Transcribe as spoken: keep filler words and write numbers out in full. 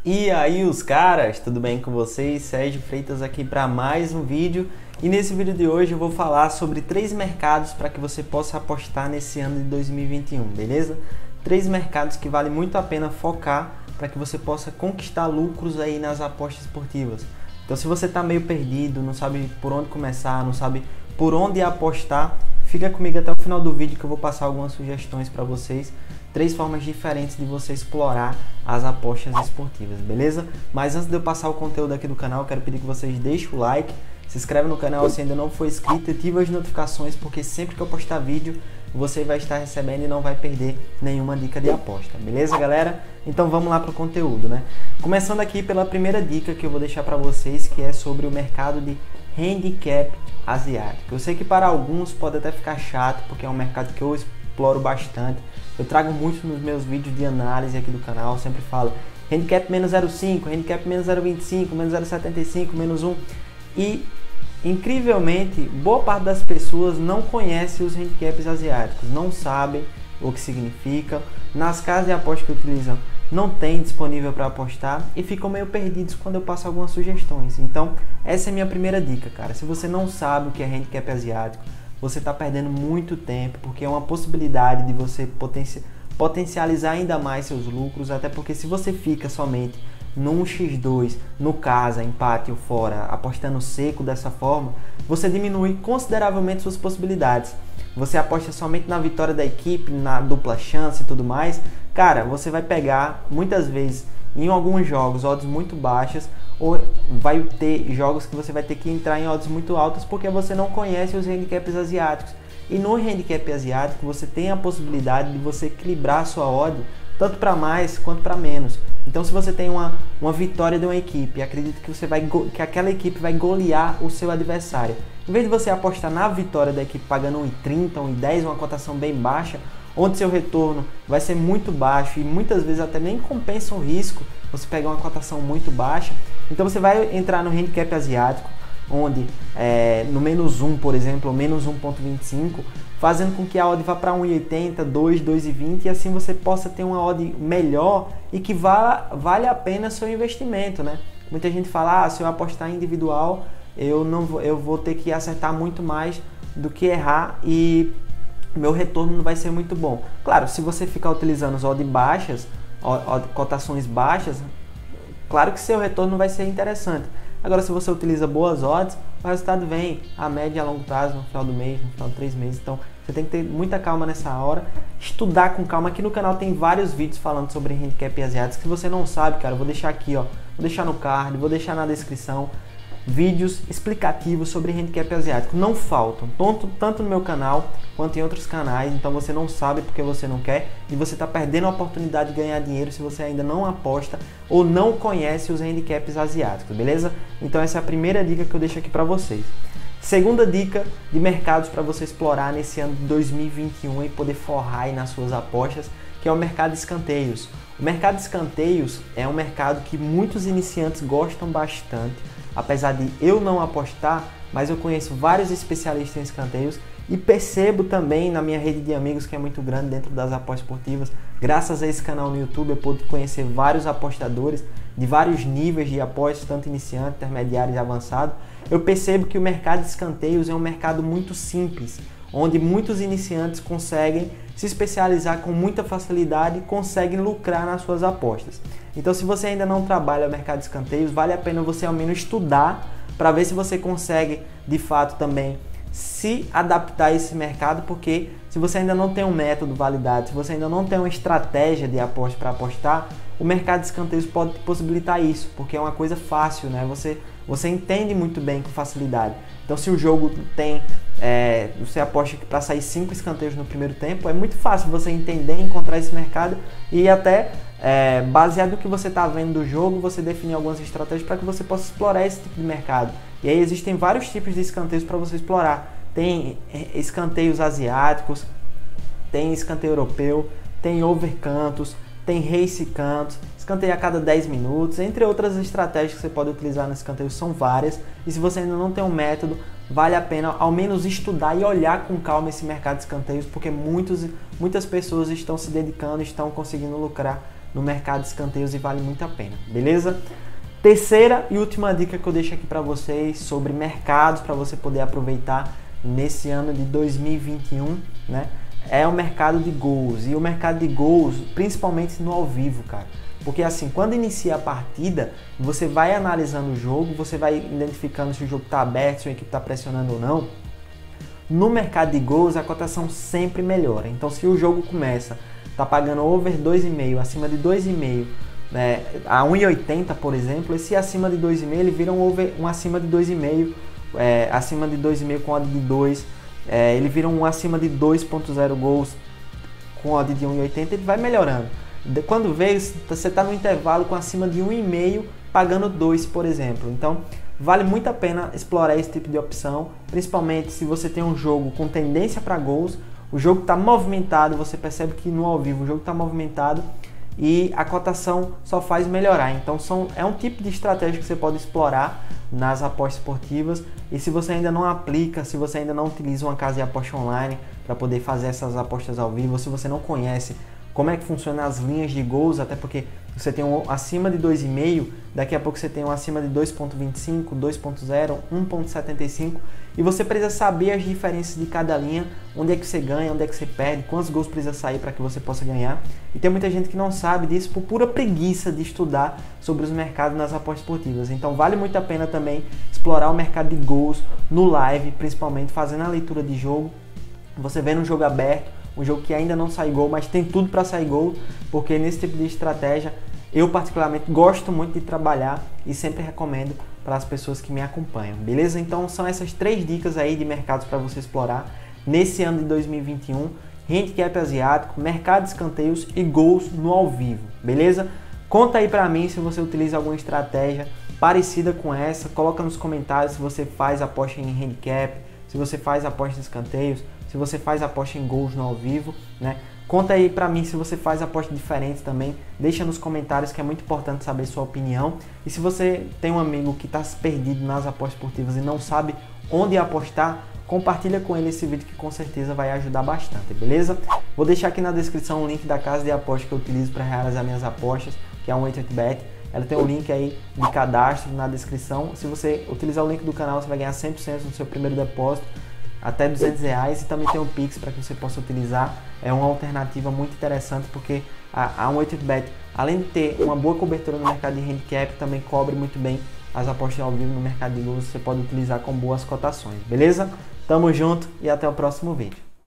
E aí os caras, tudo bem com vocês? Sérgio Freitas aqui para mais um vídeo. E nesse vídeo de hoje eu vou falar sobre três mercados para que você possa apostar nesse ano de dois mil e vinte e um, beleza? Três mercados que vale muito a pena focar para que você possa conquistar lucros aí nas apostas esportivas. Então se você está meio perdido, não sabe por onde começar, não sabe por onde apostar, fica comigo até o final do vídeo que eu vou passar algumas sugestões para vocês. Três formas diferentes de você explorar as apostas esportivas, beleza? Mas antes de eu passar o conteúdo aqui do canal, eu quero pedir que vocês deixem o like, se inscreve no canal se ainda não for inscrito, ativa as notificações, porque sempre que eu postar vídeo, você vai estar recebendo e não vai perder nenhuma dica de aposta, beleza, galera? Então vamos lá para o conteúdo, né? Começando aqui pela primeira dica que eu vou deixar para vocês, que é sobre o mercado de handicap asiático. Eu sei que para alguns pode até ficar chato, porque é um mercado que eu exploro bastante. Eu trago muito nos meus vídeos de análise aqui do canal, eu sempre falo handicap menos zero vírgula cinco, handicap menos zero vírgula vinte e cinco, menos zero vírgula setenta e cinco, menos um. E, incrivelmente, boa parte das pessoas não conhece os handicaps asiáticos, não sabem o que significa. Nas casas de aposta que utilizam, não tem disponível para apostar e ficam meio perdidos quando eu passo algumas sugestões. Então, essa é a minha primeira dica, cara. Se você não sabe o que é handicap asiático, você está perdendo muito tempo, porque é uma possibilidade de você potenci potencializar ainda mais seus lucros, até porque se você fica somente num xis dois, no casa, empate ou fora, apostando seco dessa forma, você diminui consideravelmente suas possibilidades. Você aposta somente na vitória da equipe, na dupla chance e tudo mais, cara, você vai pegar muitas vezes em alguns jogos odds muito baixas, ou vai ter jogos que você vai ter que entrar em odds muito altas porque você não conhece os handicaps asiáticos. E no handicap asiático você tem a possibilidade de você equilibrar a sua odd tanto para mais quanto para menos. Então se você tem uma, uma vitória de uma equipe, acredita que, você vai, que aquela equipe vai golear o seu adversário. Em vez de você apostar na vitória da equipe pagando um vírgula trinta, um vírgula dez, uma cotação bem baixa, onde seu retorno vai ser muito baixo e muitas vezes até nem compensa o risco você pegar uma cotação muito baixa, então você vai entrar no handicap asiático, onde é, no menos um, por exemplo, ou menos um vírgula vinte e cinco, fazendo com que a odd vá para um vírgula oitenta, dois, dois vírgula vinte, e assim você possa ter uma odd melhor e que vá, vale a pena seu investimento, né? Muita gente fala, ah, se eu apostar individual, eu, não vou, eu vou ter que acertar muito mais do que errar e meu retorno não vai ser muito bom. Claro, se você ficar utilizando as odds baixas, odd, cotações baixas, claro que seu retorno não vai ser interessante. Agora, se você utiliza boas odds, o resultado vem a média a longo prazo, no final do mês, no final de três meses. Então, você tem que ter muita calma nessa hora, estudar com calma. Aqui no canal tem vários vídeos falando sobre handicap asiático. Se você não sabe, cara, eu vou deixar aqui, ó, vou deixar no card, vou deixar na descrição, vídeos explicativos sobre handicap asiático. Não faltam, tanto, tanto no meu canal quanto em outros canais. Então você não sabe porque você não quer e você está perdendo a oportunidade de ganhar dinheiro se você ainda não aposta ou não conhece os handicaps asiáticos, beleza? Então essa é a primeira dica que eu deixo aqui para vocês. Segunda dica de mercados para você explorar nesse ano de dois mil e vinte e um e poder forrar aí nas suas apostas, que é o mercado de escanteios. O mercado de escanteios é um mercado que muitos iniciantes gostam bastante. Apesar de eu não apostar, mas eu conheço vários especialistas em escanteios e percebo também na minha rede de amigos, que é muito grande dentro das apostas esportivas. Graças a esse canal no YouTube eu pude conhecer vários apostadores de vários níveis de apostas, tanto iniciante, intermediário e avançado. Eu percebo que o mercado de escanteios é um mercado muito simples, onde muitos iniciantes conseguem se especializar com muita facilidade e conseguem lucrar nas suas apostas. Então, se você ainda não trabalha no mercado de escanteios, vale a pena você ao menos estudar para ver se você consegue, de fato, também se adaptar a esse mercado, porque se você ainda não tem um método validado, se você ainda não tem uma estratégia de aposta para apostar, o mercado de escanteios pode te possibilitar isso, porque é uma coisa fácil, né? Você, você entende muito bem com facilidade. Então, se o jogo tem, é, você aposta que para sair cinco escanteios no primeiro tempo, é muito fácil você entender, encontrar esse mercado e até, é, baseado no que você está vendo do jogo, você definir algumas estratégias para que você possa explorar esse tipo de mercado. E aí existem vários tipos de escanteios para você explorar. Tem escanteios asiáticos, tem escanteio europeu, tem overcantos, tem race cantos, escanteio a cada dez minutos, entre outras estratégias que você pode utilizar no escanteio, são várias. E se você ainda não tem um método, vale a pena ao menos estudar e olhar com calma esse mercado de escanteios, porque muitos, muitas pessoas estão se dedicando, estão conseguindo lucrar no mercado de escanteios e vale muito a pena, beleza? Terceira e última dica que eu deixo aqui para vocês sobre mercados para você poder aproveitar nesse ano de dois mil e vinte e um, né? É o mercado de gols. E o mercado de gols, principalmente no ao vivo, cara. Porque assim, quando inicia a partida, você vai analisando o jogo, você vai identificando se o jogo está aberto, se a equipe está pressionando ou não. No mercado de gols, a cotação sempre melhora. Então, se o jogo começa, tá pagando over dois vírgula cinco, acima de dois vírgula cinco, né, a um vírgula oitenta, por exemplo, esse acima de dois vírgula cinco, ele vira um, over, um acima de dois vírgula cinco, é, acima de dois vírgula cinco com odd de dois. É, ele vira um acima de dois ponto zero gols com odd de um vírgula oitenta, ele vai melhorando. Quando vê, você está no intervalo com acima de um vírgula cinco pagando dois, por exemplo. Então, vale muito a pena explorar esse tipo de opção, principalmente se você tem um jogo com tendência para gols, o jogo está movimentado, você percebe que no ao vivo o jogo está movimentado e a cotação só faz melhorar. Então são, é um tipo de estratégia que você pode explorar nas apostas esportivas. E se você ainda não aplica, se você ainda não utiliza uma casa de aposta online para poder fazer essas apostas ao vivo, se você não conhece como é que funciona as linhas de gols, até porque você tem um acima de dois vírgula cinco, daqui a pouco você tem um acima de dois ponto vinte e cinco, dois ponto zero, um ponto setenta e cinco, e você precisa saber as diferenças de cada linha, onde é que você ganha, onde é que você perde, quantos gols precisa sair para que você possa ganhar. E tem muita gente que não sabe disso por pura preguiça de estudar sobre os mercados nas apostas esportivas. Então vale muito a pena também explorar o mercado de gols no live, principalmente fazendo a leitura de jogo, você vendo um jogo aberto, um jogo que ainda não sai gol, mas tem tudo para sair gol, porque nesse tipo de estratégia eu particularmente gosto muito de trabalhar e sempre recomendo para as pessoas que me acompanham, beleza? Então são essas três dicas aí de mercados para você explorar nesse ano de dois mil e vinte e um, handicap asiático, mercado de escanteios e gols no ao vivo, beleza? Conta aí para mim se você utiliza alguma estratégia parecida com essa, coloca nos comentários se você faz aposta em handicap, se você faz aposta em escanteios, se você faz aposta em gols no ao vivo, né? Conta aí pra mim se você faz apostas diferentes também, deixa nos comentários que é muito importante saber sua opinião. E se você tem um amigo que está perdido nas apostas esportivas e não sabe onde apostar, compartilha com ele esse vídeo que com certeza vai ajudar bastante, beleza? Vou deixar aqui na descrição o link da casa de apostas que eu utilizo para realizar minhas apostas, que é a cento e oito bet. Ela tem o link aí de cadastro na descrição. Se você utilizar o link do canal, você vai ganhar cem por cento no seu primeiro depósito, até duzentos reais, e também tem o Pix para que você possa utilizar. É uma alternativa muito interessante porque a, a cento e oito bet, além de ter uma boa cobertura no mercado de handicap, também cobre muito bem as apostas ao vivo no mercado de gols. Você pode utilizar com boas cotações, beleza? Tamo junto e até o próximo vídeo.